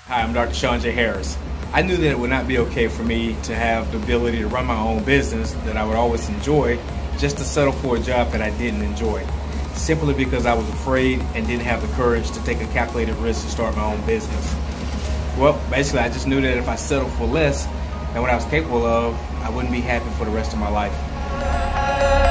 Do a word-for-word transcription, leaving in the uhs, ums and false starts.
Hi, I'm Doctor Sean J. Harris. I knew that it would not be okay for me to have the ability to run my own business that I would always enjoy just to settle for a job that I didn't enjoy, simply because I was afraid and didn't have the courage to take a calculated risk to start my own business. Well, basically I just knew that if I settled for less than what I was capable of, I wouldn't be happy for the rest of my life.